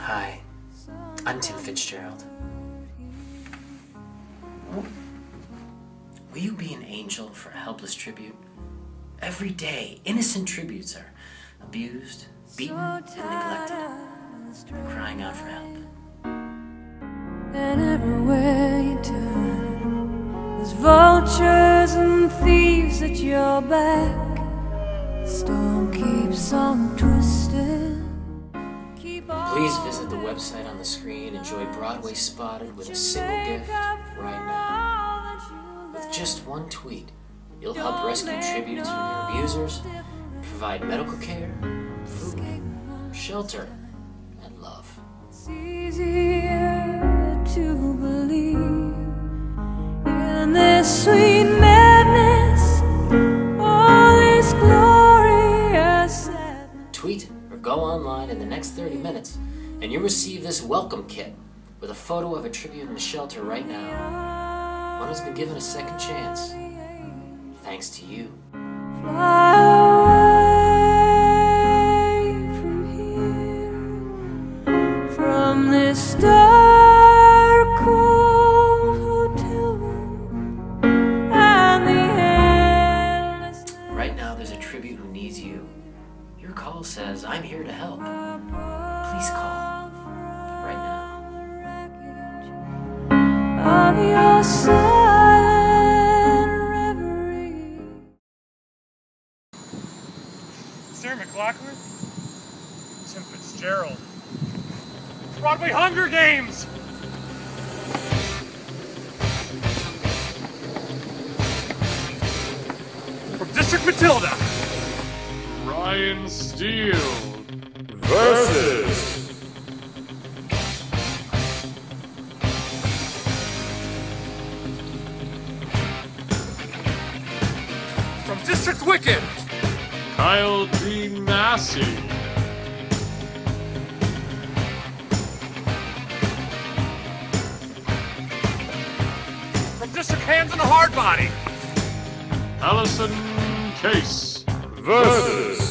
Hi, I'm Tim Fitzgerald. Will you be an angel for a helpless tribute? Every day, innocent tributes are abused, beaten, and neglected. They're crying out for help. And everywhere you turn, there's vultures and thieves at your back. The storm keeps on twisting. Please visit the website on the screen. Enjoy Broadway Spotted with a single gift right now. With just one tweet, you'll help rescue tributes from their abusers, provide medical care, food, shelter, and love. It's easier to believe in this sweet madness, all this glorious sadness. Tweet or go online in the next 30 minutes and you'll receive this welcome kit with a photo of a tribute in the shelter right now. One has been given a second chance, thanks to you. Fly away from here, from this dark cold hotel room and the endless. Right now there's a tribute who needs you. Your call says, I'm here to help. Please call right now. Of your silent reverie. Sarah McLachlan? Tim Fitzgerald. Broadway Hunger Games! From District Matilda. Ryan Steele versus From District Wicked. Kyle D. Massey. From District Hands and a Hard Body. Allison Case versus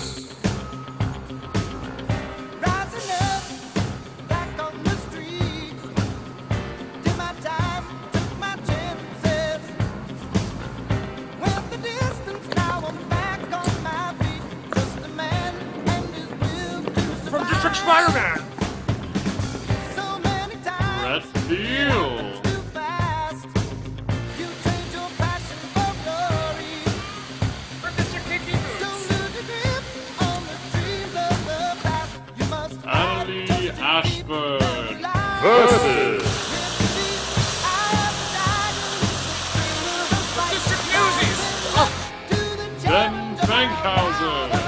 Spider-Man! Brett Field. Annalie Ashburn versus District Newsies! Ben Fankhauser.